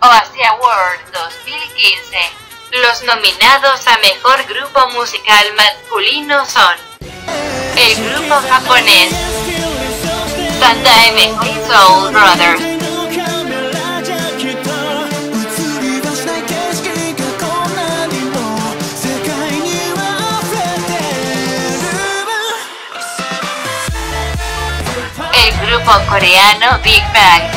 Oasia World 2015. Los nominados a Mejor Grupo Musical Masculino son el grupo japonés Sandaime Soul Brothers, el grupo coreano Big Bang,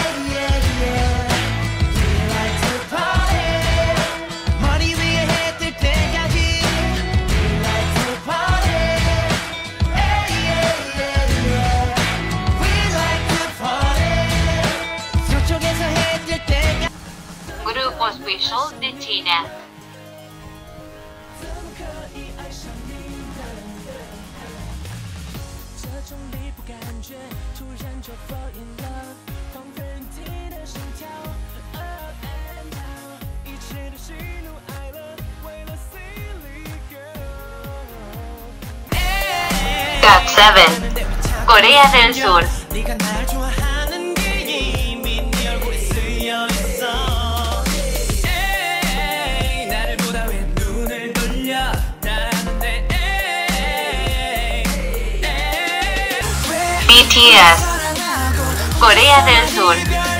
grupos visual de China. GOT7, Corea del Sur. BTS, Corea del Sur.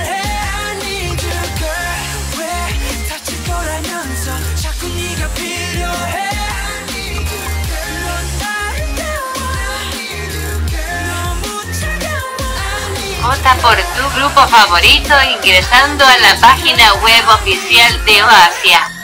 Vota por tu grupo favorito ingresando a la página web oficial de Oasia.